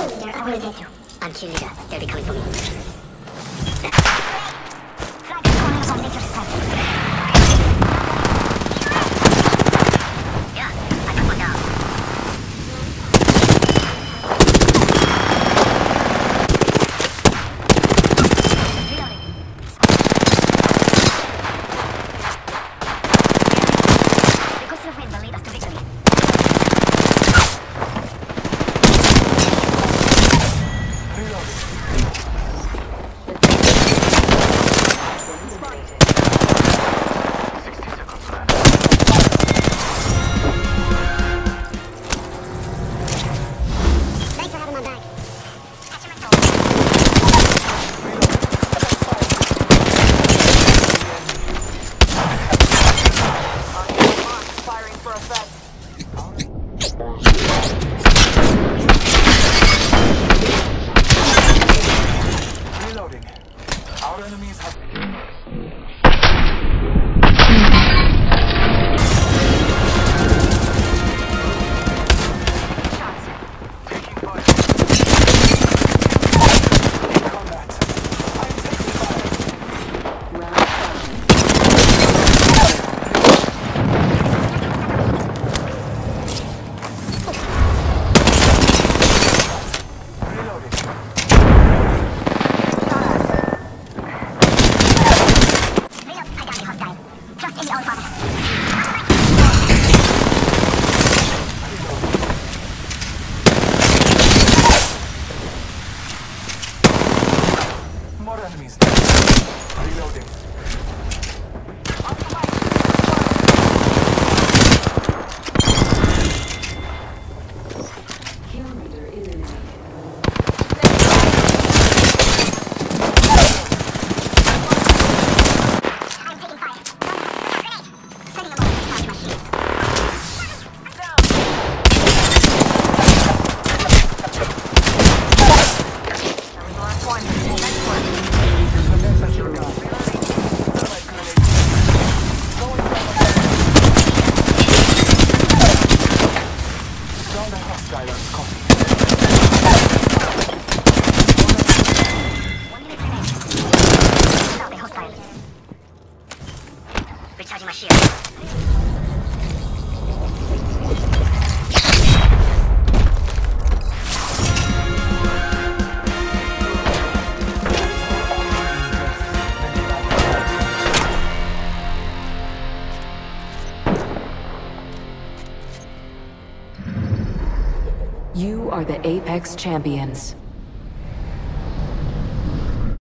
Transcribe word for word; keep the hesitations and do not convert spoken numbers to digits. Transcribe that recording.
They're always with you. I'm kill leader. They'll be coming for me. Flag is calling upon major strike. Yeah, I took one down. Reloading. The ghost of wind will lead us to victory. Reloading. Our enemies have taking fire. In combat. I'm taking fire. Reloading. More enemies. Reloading. Kilometer eliminated. I'm taking fire. Grenade! Setting them off. Charge my shields. Down the hostile and copy. One minute remaining. Stop the hostile. Recharging my shield. You are the Apex Champions.